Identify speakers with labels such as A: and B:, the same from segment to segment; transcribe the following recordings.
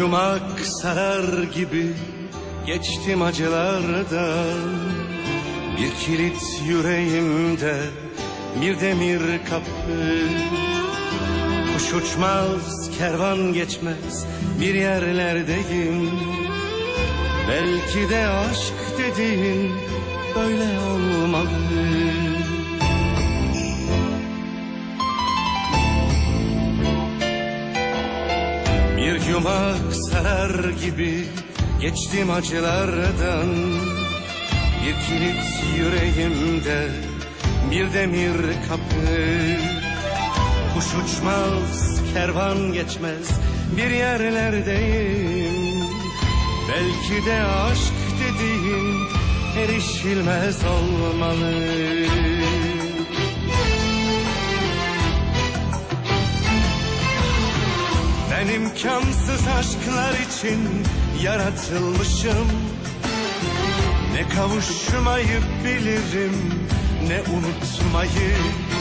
A: yumak sarar gibi geçtim acılardan. Bir kilit yüreğimde, bir demir kapı. Kuş uçmaz, kervan geçmez, bir yerlerdeyim. Belki de aşk dediğin böyle olmalı. Bir yumak sarar gibi geçtim acılardan. Bir kilit yüreğimde, bir demir kapı. Kuş uçmaz, kervan geçmez, bir yerlerdeyim. Belki de aşk dediğin erişilmez olmalı. Ben imkansız aşklar için yaratılmışım. Ne kavuşmayı bilirim, ne unutmayı.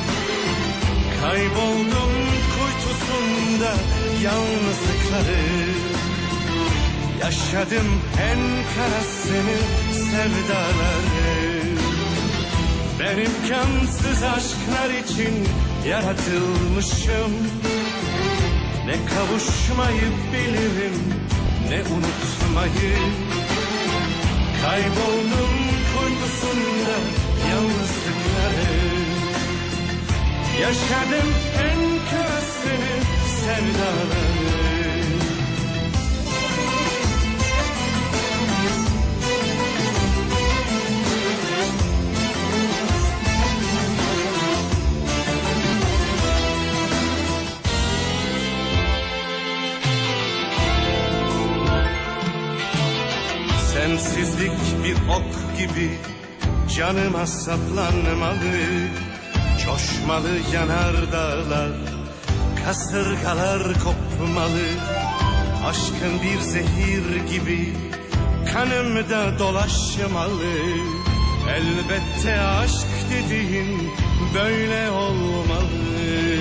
A: Kayboldum kuytusunda yalnızlıkları. Yaşadım en karasını sevdaları. Ben imkansız aşklar için yaratılmışım. Ne kavuşmayı bilirim, ne unutmayı. Kayboldum kuytusunda yalnızlıkları. Yaşadım en karasını sevdaları. Sensizlik bir ok gibi canıma saplanmalı. Coşmalı yanardağlar, kasırgalar kopmalı. Aşkın bir zehir gibi kanımda dolaşmalı. Elbette aşk dediğin böyle olmalı.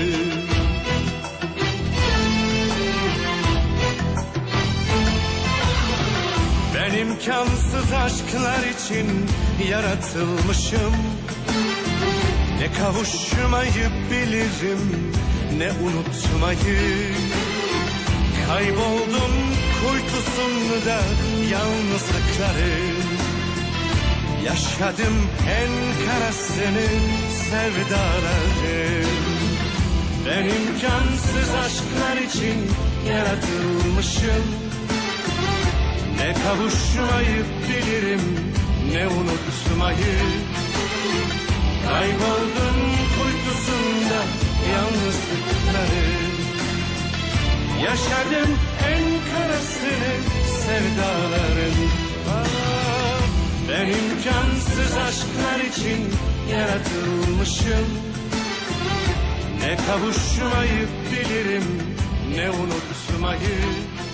A: Ben imkansız aşklar için yaratılmışım. Ne kavuşmayı bilirim, ne unutmayı. Kayboldum kuytusunda yalnızlıkları. Yaşadım en karasını sevdaları. Ben imkansız aşklar için yaratılmışım. Ne kavuşmayı bilirim, ne unutmayı. Kayboldum kuytusunda yalnızlıkları. Yaşadım en karasını sevdaların. Ben imkansız aşklar için yaratılmışım. Ne kavuşmayı bilirim, ne unutmayı.